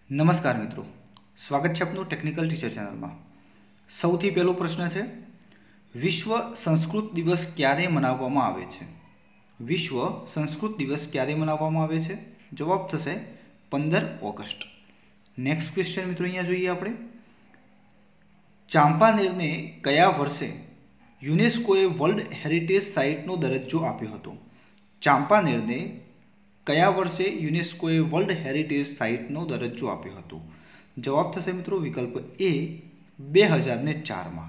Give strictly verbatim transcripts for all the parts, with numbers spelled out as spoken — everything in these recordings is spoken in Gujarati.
નમસ્કાર મિત્રો, સ્વાગત છે આપનું ટેકનિકલ ટીચર ચેનલમાં। સૌથી પહેલો પ્રશ્ન છે, વિશ્વ સંસ્કૃત દિવસ ક્યારે મનાવવામાં આવે છે? વિશ્વ સંસ્કૃત દિવસ ક્યારે મનાવવામાં આવે છે? જવાબ થશે પંદર ઓગસ્ટ। નેક્સ્ટ ક્વેશ્ચન મિત્રો અહીંયા જોઈએ આપણે, ચાંપાનેરને કયા વર્ષે યુનેસ્કોએ વર્લ્ડ હેરિટેજ સાઇટનો દરજ્જો આપ્યો હતો? ચાંપાનેરને કયા વર્ષે યુનેસ્કોએ વર્લ્ડ હેરિટેજ સાઇટનો દરજ્જો આપ્યો હતો? જવાબ થશે મિત્રો વિકલ્પ એ બે હજાર ને ચારમાં।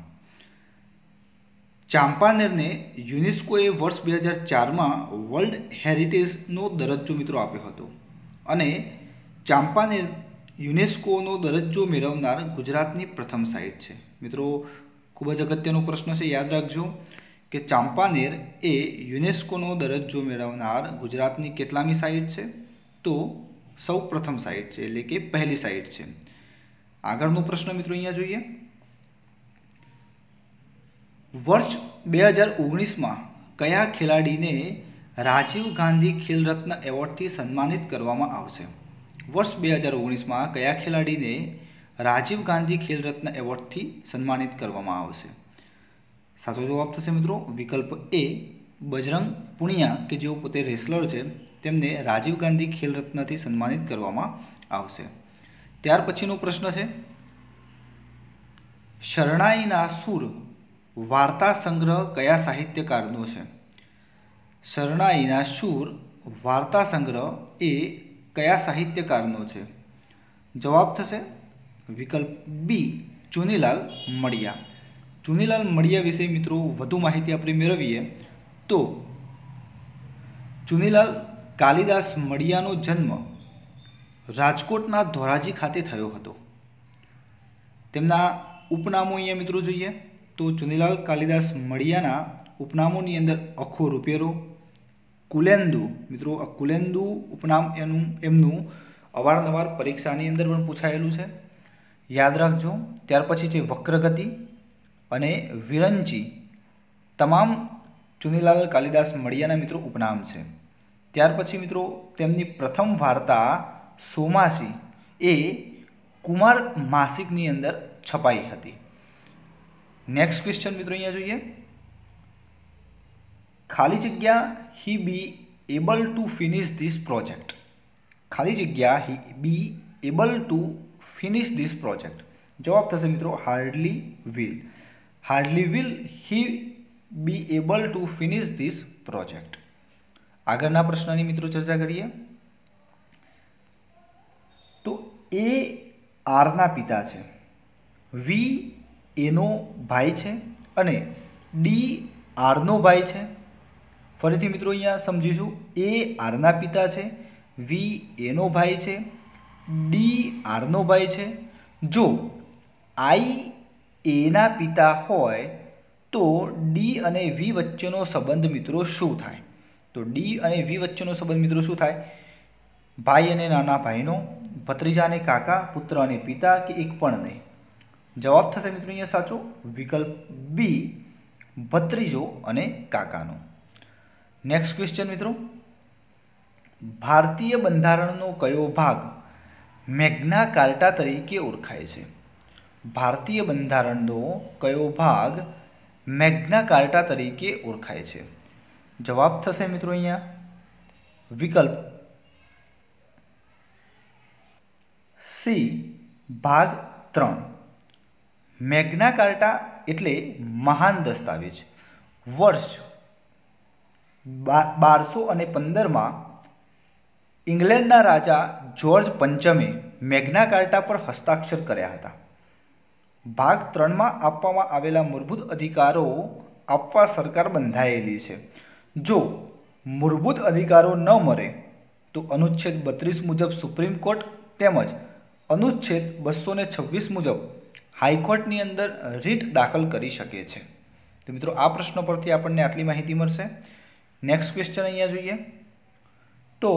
ચાંપાનેરને યુનેસ્કોએ વર્ષ બે હજાર ચારમાં વર્લ્ડ હેરિટેજનો દરજ્જો મિત્રો આપ્યો હતો અને ચાંપાનેર યુનેસ્કોનો દરજ્જો મેળવનાર ગુજરાતની પ્રથમ સાઇટ છે। મિત્રો ખૂબ જ અગત્યનો પ્રશ્ન છે, યાદ રાખજો કે ચાંપાનેર એ યુનેસ્કોનો દરજ્જો મેળવનાર ગુજરાતની કેટલામી સાઇટ છે? તો સૌ પ્રથમ સાઇટ છે, એટલે કે પહેલી સાઇટ છે। આગળનો પ્રશ્ન મિત્રો અહીંયા જોઈએ, વર્ષ બે હજાર ઓગણીસમાં કયા ખેલાડીને રાજીવ ગાંધી ખેલ રત્ન એવોર્ડથી સન્માનિત કરવામાં આવશે? વર્ષ બે હજાર ઓગણીસમાં કયા ખેલાડીને રાજીવ ગાંધી ખેલ રત્ન એવોર્ડથી સન્માનિત કરવામાં આવશે? સાચો જવાબ થશે મિત્રો વિકલ્પ એ બજરંગ પુનિયા, કે જેઓ પોતે રેસલર છે, તેમને રાજીવ ગાંધી ખેલ રત્નથી સન્માનિત કરવામાં આવશે। ત્યાર પછીનો પ્રશ્ન છે, શરણાઈના સૂર વાર્તા સંગ્રહ કયા સાહિત્યકારનો છે? શરણાઈના સૂર વાર્તા સંગ્રહ એ કયા સાહિત્યકારનો છે? જવાબ થશે વિકલ્પ બી ચુનીલાલ મડિયા। ચુનીલાલ મડિયા વિશે મિત્રો વધુ માહિતી આપણે મેળવીએ તો ચુનીલાલ કાલિદાસ મડિયાનો જન્મ રાજકોટના ધોરાજી ખાતે થયો હતો। તેમના ઉપનામો અહીંયા મિત્રો જોઈએ તો ચુનીલાલ કાલિદાસ મડિયાના ઉપનામોની અંદર અખો રૂપેરો, કુલેન્દુ, મિત્રો આ કુલેન્દુ ઉપનામ એનું એમનું અવારનવાર પરીક્ષાની અંદર પણ પૂછાયેલું છે, યાદ રાખજો। ત્યાર પછી છે વક્રગતિ અને વિરંચી, તમામ ચુનીલાલ કાલિદાસ મડિયાના મિત્રો ઉપનામ છે। ત્યાર પછી મિત્રો તેમની પ્રથમ વાર્તા સોમાસી એ કુમાર માસિકની અંદર છપાઈ હતી। નેક્સ્ટ ક્વેશ્ચન મિત્રો અહીંયા જોઈએ, ખાલી જગ્યા he be able to finish this project. ખાલી જગ્યા he be able to finish this project. જવાબ થશે મિત્રો hardly will. Hardly will he be able to finish this project. આગળના પ્રશ્નની મિત્રો ચર્ચા કરીએ તો એ આરના પિતા છે, વી એનો ભાઈ છે અને ડી આરનો ભાઈ છે। ફરીથી મિત્રો અહીંયા સમજીશું, એ આરના પિતા છે, વી એનો ભાઈ છે, ડી આરનો ભાઈ છે। જો આઈ એના પિતા હોય તો ડી અને વી વચ્ચેનો સંબંધ મિત્રો શું થાય? તો ડી અને વી વચ્ચેનો સંબંધ મિત્રો શું થાય? ભાઈ અને નાના ભાઈનો, ભત્રીજા અને કાકા, પુત્ર અને પિતા, કે એક પણ નહીં? જવાબ થશે મિત્રો અહીંયા સાચો વિકલ્પ બી ભત્રીજો અને કાકાનો। નેક્સ્ટ ક્વેશ્ચન મિત્રો, ભારતીય બંધારણનો કયો ભાગ મેગ્ના કાર્ટા તરીકે ઓળખાય છે? ભારતીય બંધારણનો કયો ભાગ મેગ્ના કાર્ટા તરીકે ઓળખાય છે? જવાબ થશે મિત્રો અહીંયા વિકલ્પ સી ભાગ ત્રણ। મેગ્ના કાર્ટા એટલે મહાન દસ્તાવેજ। વર્ષ બારસો અને પંદરમાં ઇંગ્લેન્ડના રાજા જ્યોર્જ પંચમે મેગ્ના કાર્ટા પર હસ્તાક્ષર કર્યા હતા। ભાગ ત્રણમાં આપવામાં આવેલા મૂળભૂત અધિકારો આપવા સરકાર બંધાયેલી છે। જો મૂળભૂત અધિકારો ન મળે તો અનુચ્છેદ બત્રીસ મુજબ સુપ્રીમ કોર્ટ તેમજ અનુચ્છેદ બસો ને છવ્વીસ મુજબ હાઈકોર્ટની અંદર રીટ દાખલ કરી શકે છે। તો મિત્રો આ પ્રશ્ન પરથી આપણને આટલી માહિતી મળશે। નેક્સ્ટ ક્વેશ્ચન અહીંયા જોઈએ તો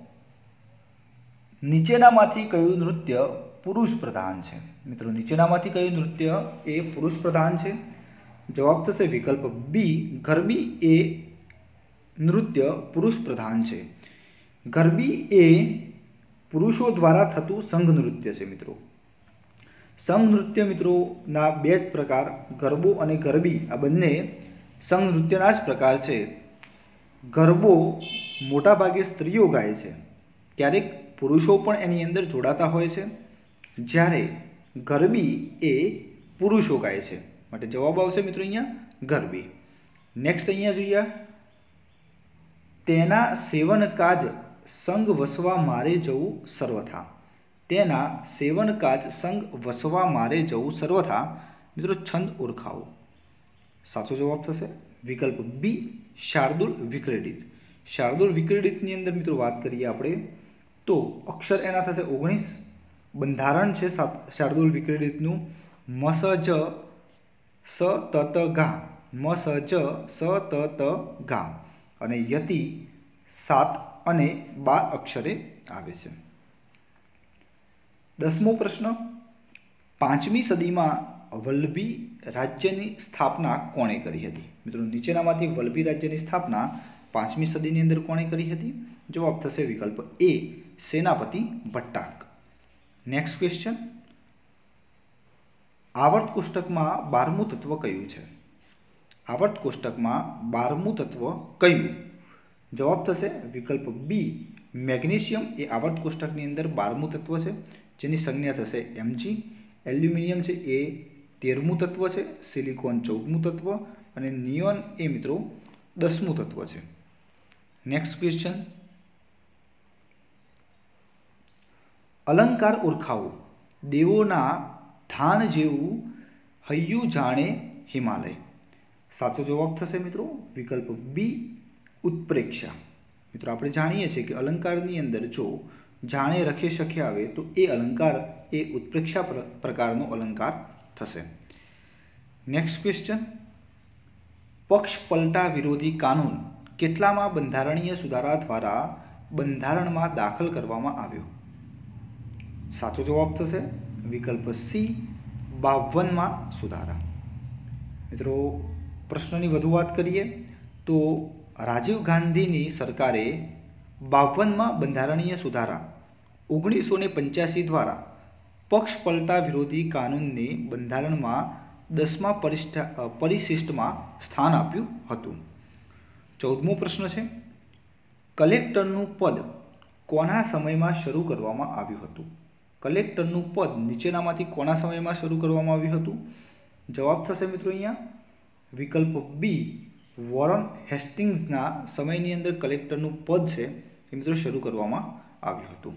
નીચેનામાંથી કયું નૃત્ય પુરુષ પ્રધાન છે? મિત્રો નીચેનામાંથી કયું નૃત્ય એ પુરુષ પ્રધાન છે? જવાબ થશે વિકલ્પ બી ગરબી એ નૃત્ય પુરુષ પ્રધાન છે। ગરબી એ પુરુષો દ્વારા થતું સંઘ નૃત્ય છે મિત્રો. સંઘ નૃત્ય મિત્રોના બે જ પ્રકાર, ગરબો અને ગરબી, આ બંને સંઘ નૃત્યના જ પ્રકાર છે. ગરબો મોટાભાગે સ્ત્રીઓ ગાય છે, ક્યારેક પુરુષો પણ એની અંદર જોડાતા હોય છે, જ્યારે ગરબી એ પુરુષો ગાય છે. માટે જવાબ આવશે મિત્રો અહીંયા ગરબી. નેક્સ્ટ અહીંયા જોઈએ, તેના સેવન કાજ સંગ વસવા મારે જવું સર્વથા. તેના સેવન કાજ સંગ વસવા મારે જવું સર્વથા. મિત્રો છંદ ઓળખાવો. સાચો જવાબ થશે વિકલ્પ બી, શાર્દુલ વિક્રીડિત. શાર્દુલ વિક્રીડિતની અંદર મિત્રો વાત કરીએ આપણે તો અક્ષર એના થશે ઓગણીસ. બંધારણ છે શાર્દુલ વિક્રીડિતનું મસ જ સ ત ત ગા, મસ જ સ ત ત ગા, અને યતિ સાત અને બાર અક્ષરે આવે છે. દસમો પ્રશ્ન, પાંચમી સદીમાં વલ્લભી રાજ્યની સ્થાપના કોણે કરી હતી? મિત્રો નીચેનામાંથી વલ્લભી રાજ્યની સ્થાપના પાંચમી સદીની અંદર કોણે કરી હતી? જવાબ થશે વિકલ્પ એ, સેનાપતિ ભટ્ટાક. નેક્સ્ટ ક્વેશ્ચન, આવર્ત કોષ્ટકમાં બારમું તત્વ કયું છે? આવર્ત કોષ્ટકમાં બારમું તત્વ કયું? જવાબ થશે વિકલ્પ બી, મેગ્નેશિયમ એ આવર્ત કોષ્ટકની અંદર બારમું તત્વ છે, જેની સંજ્ઞા થશે એમજી. એલ્યુમિનિયમ છે એ તેરમું તત્વ છે, સિલિકોન ચૌદમું તત્વ, અને નિયોન એ મિત્રો દસમું તત્વ છે. નેક્સ્ટ ક્વેશ્ચન, અલંકાર ઓળખાવો. દેવોના ધાન જેવું હૈયું જાણે હિમાલય. સાચો જવાબ થશે મિત્રો વિકલ્પ બી, ઉત્પ્રેક્ષા. મિત્રો આપણે જાણીએ છીએ કે અલંકારની અંદર જો જાણે રખે શખે આવે તો એ અલંકાર એ ઉત્પ્રેક્ષા પ્રકારનો અલંકાર થશે. નેક્સ્ટ ક્વેશ્ચન, પક્ષ પલટા વિરોધી કાનૂન કેટલામાં બંધારણીય સુધારા દ્વારા બંધારણમાં દાખલ કરવામાં આવ્યો? સાચો જવાબ થશે વિકલ્પ સી, બાવનમાં સુધારા. મિત્રો પ્રશ્નની વધુ વાત કરીએ તો રાજીવ ગાંધીની સરકારે બાવનમાં બંધારણીય સુધારા ઓગણીસો ને પંચ્યાસી દ્વારા પક્ષ પલટા વિરોધી કાનૂનને બંધારણમાં દસમા પરિશિષ્ટમાં સ્થાન આપ્યું હતું. ચૌદમો પ્રશ્ન છે, કલેક્ટરનું પદ કોના સમયમાં શરૂ કરવામાં આવ્યું હતું? કલેક્ટરનું પદ નીચેનામાંથી કોના સમયમાં શરૂ કરવામાં આવ્યું હતું? જવાબ થશે મિત્રો અહીંયા વિકલ્પ બી, વોરન હેસ્ટિંગ્સના સમયની અંદર કલેક્ટરનું પદ છે એ મિત્રો શરૂ કરવામાં આવ્યું હતું.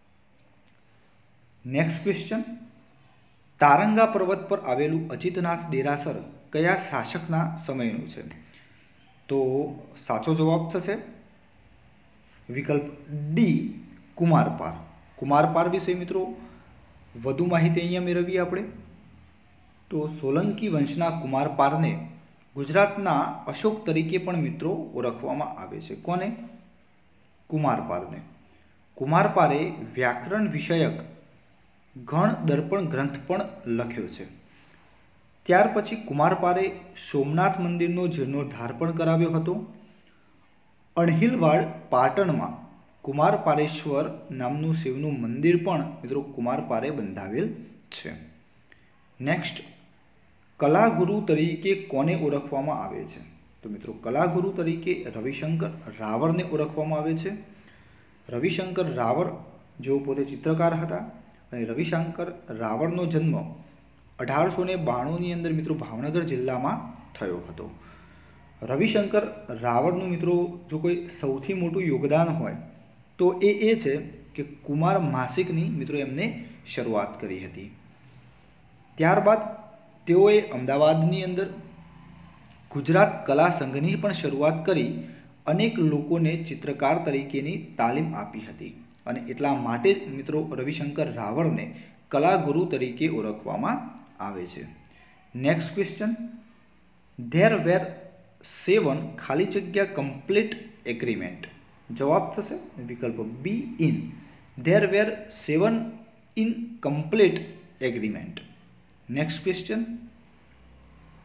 નેક્સ્ટ ક્વેશ્ચન, તારંગા પર્વત પર આવેલું અચિતનાથ દેરાસર કયા શાસકના સમયનું છે? તો સાચો જવાબ થશે વિકલ્પ ડી, કુમારપાર. કુમારપાર વિશે મિત્રો વધુ માહિતી અહીંયા મેળવીએ આપણે તો સોલંકી વંશના કુમારપારને ગુજરાતના અશોક તરીકે પણ મિત્રો ઓળખવામાં આવે છે. કોને? કુમારપારને. કુમારપારે વ્યાકરણ વિષયક ગણ દર્પણ ગ્રંથ પણ લખ્યો છે. ત્યાર પછી કુમારપારે સોમનાથ મંદિરનો જીર્ણોદ્ધાર પણ કરાવ્યો હતો. અણહિલવાડ પાટણમાં કુમારપારેશ્વર નામનું શિવનું મંદિર પણ મિત્રો કુમારપારે બંધાવેલ છે. નેક્સ્ટ, કલાગુરુ તરીકે કોને ઓળખવામાં આવે છે? તો મિત્રો કલાગુરુ તરીકે રવિશંકર રાવરને ઓળખવામાં આવે છે. રવિશંકર રાવર જેઓ પોતે ચિત્રકાર હતા અને રવિશંકર રાવરનો જન્મ અઢારસો ને બાણુંની અંદર મિત્રો ભાવનગર જિલ્લામાં થયો હતો. રવિશંકર રાવરનું મિત્રો જો કોઈ સૌથી મોટું યોગદાન હોય તો એ એ છે કે કુમાર માસિકની મિત્રો એમને શરૂઆત કરી હતી. ત્યારબાદ તેઓએ અમદાવાદની અંદર ગુજરાત કલા સંઘની પણ શરૂઆત કરી અનેક લોકોને ચિત્રકાર તરીકેની તાલીમ આપી હતી અને એટલા માટે જ મિત્રો રવિશંકર રાવરને કલાગુરુ તરીકે ઓળખવામાં આવે છે. Next question, there were seven ખાલી જગ્યા કમ્પ્લીટ એગ્રીમેન્ટ. જવાબ થશે વિકલ્પ B, in. There were seven in complete agreement. Next question,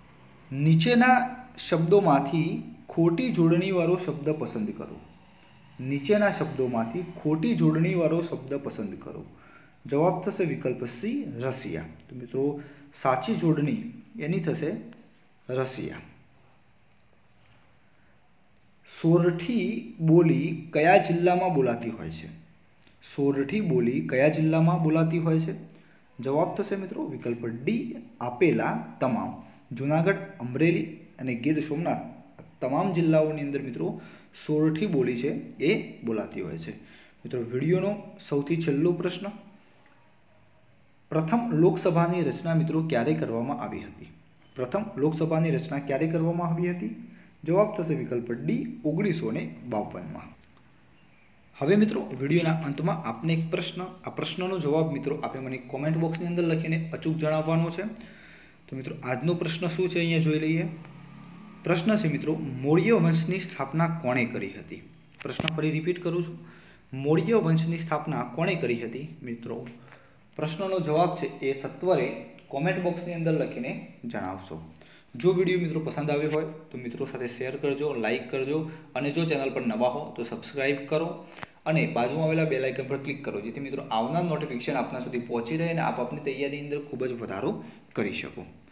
નીચેના શબ્દોમાંથી ખોટી જોડણીવાળો શબ્દ પસંદ કરો. નીચેના શબ્દોમાંથી ખોટી જોડણીવાળો શબ્દ પસંદ કરો. જવાબ થશે વિકલ્પ સી રશિયા. તો મિત્રો સાચી જોડણી એની થશે રશિયા. સોરઠી બોલી કયા જિલ્લામાં બોલાતી હોય છે? સોરઠી બોલી કયા જિલ્લામાં બોલાતી હોય છે? જવાબ થશે મિત્રો વિકલ્પ ડી આપેલા તમામ. જુનાગઢ, અમરેલી અને ગીર સોમનાથ તમામ જિલ્લાઓની અંદર મિત્રો સોરઠી બોલી છે એ બોલાતી હોય છે. મિત્રો વિડીયોનો સૌથી છેલ્લો પ્રશ્ન, પ્રથમ લોકસભાની રચના મિત્રો ક્યારે કરવામાં આવી હતી? પ્રથમ લોકસભાની રચના ક્યારે કરવામાં આવી હતી? જવાબ થશે વિકલ્પ ડી ઓગણીસો ને બાવનમાં. હવે મિત્રો વિડીયોના અંતમાં આપને એક પ્રશ્ન, આ પ્રશ્નનો જવાબ મિત્રો આપણે મને કોમેન્ટ બોક્સની અંદર લખીને અચૂક જણાવવાનો છે. તો મિત્રો આજનો પ્રશ્ન શું છે અહીંયા જોઈ લઈએ. પ્રશ્ન છે મિત્રો મૌર્ય વંશની સ્થાપના કોણે કરી હતી? પ્રશ્ન ફરી રિપીટ કરું છું, મૌર્ય વંશની સ્થાપના કોણે કરી હતી? મિત્રો પ્રશ્નનો જવાબ છે એ સત્વરે કોમેન્ટ બોક્સની અંદર લખીને જણાવશો. જો વિડીયો મિત્રો પસંદ આવ્યો હોય તો મિત્રો સાથે શેર કરજો, લાઇક કરજો અને જો ચેનલ પર નવા હો તો સબસ્ક્રાઇબ કરો અને બાજુમાં આવેલા બેલ આઇકન પર ક્લિક કરો, જેથી મિત્રો આવનાર નોટિફિકેશન આપના સુધી પહોંચી રહે અને આપ આપની તૈયારીની અંદર ખૂબ જ વધારો કરી શકો.